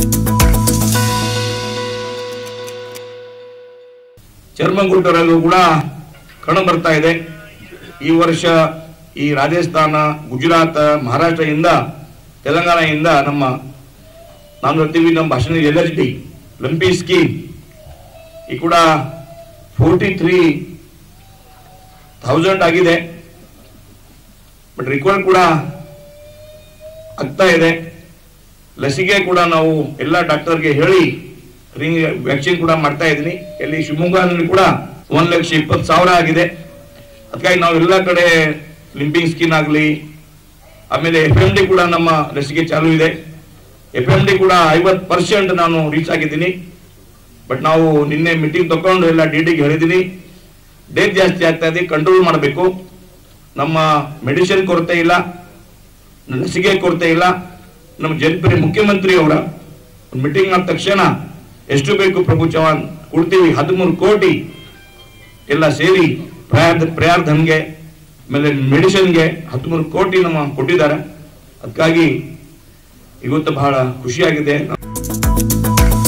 ಚರ್ಮಗೂಟರಲ್ಲೂ ಕೂಡ ಕಣ ಬರ್ತಾ ಇದೆ. ಈ ವರ್ಷ ಈ ರಾಜಸ್ಥಾನ, ಗುಜರಾತ್, ಮಹಾರಾಷ್ಟ್ರದಿಂದ, ತೆಲಂಗಾಣದಿಂದ ನಾನು ಹೇಳ್ತೀವಿ ನಮ್ಮ ಭಾಷಣ LHD ಲಂಪಿ ಸ್ಕೀಮ್ ಈ ಕೂಡ 43,000 ಆಗಿದೆ. ಬಟ್ ರಿಕ್ವೈರ್ಡ್ ಕೂಡ ಆಗ್ತಾ ಇದೆ. ಲಸಿಕೆ ಕೂಡ ನಾವು ಎಲ್ಲ ಡಾಕ್ಟರ್ಗೆ ಹೇಳಿ ವ್ಯಾಕ್ಸಿನ್ ಕೂಡ ಮಾಡ್ತಾ ಇದ್ದೀನಿ. ಇಲ್ಲಿ ಶಿವಮೊಗ್ಗದಲ್ಲಿ ಕೂಡ 1,20,000 ಆಗಿದೆ. ಅದಕ್ಕಾಗಿ ನಾವು ಎಲ್ಲ ಕಡೆ ಲಿಂಪಿಂಗ್ ಸ್ಕೀನ್ ಆಗಲಿ, ಆಮೇಲೆ FMD ಕೂಡ ನಮ್ಮ ಲಸಿಕೆ ಚಾಲು ಇದೆ. FMD ಕೂಡ 50% ನಾನು ರೀಚ್ ಆಗಿದ್ದೀನಿ. ಬಟ್ ನಾವು ನಿನ್ನೆ ಮೀಟಿಂಗ್ ತಗೊಂಡು ಎಲ್ಲ DDಗೆ ಹೇಳಿದ್ದೀನಿ, ಡೇಟ್ ಜಾಸ್ತಿ ಆಗ್ತಾ ಇದೆ, ಕಂಟ್ರೋಲ್ ಮಾಡಬೇಕು. ನಮ್ಮ ಮೆಡಿಸಿನ್ ಕೊರತೆ ಇಲ್ಲ, ಲಸಿಕೆ ಕೊರತೆ ಇಲ್ಲ. ನಮ್ಮ ಜನಪ್ರಿಯ ಮುಖ್ಯಮಂತ್ರಿ ಅವರ ಮೀಟಿಂಗ್ ಆದ ತಕ್ಷಣ ಎಷ್ಟು ಬೇಕು ಪ್ರಭು ಚವ್ಹಾಣ್ ಕೊಡ್ತೀವಿ, 13 ಕೋಟಿ ಎಲ್ಲ ಸೇರಿ ಪ್ರಯಾರ್ಧನ್ಗೆ ಆಮೇಲೆ ಮೆಡಿಸಿನ್ಗೆ 13 ಕೋಟಿ ನಮ್ಮ ಕೊಟ್ಟಿದ್ದಾರೆ. ಅದಕ್ಕಾಗಿ ಇವತ್ತು ಬಹಳ ಖುಷಿಯಾಗಿದೆ.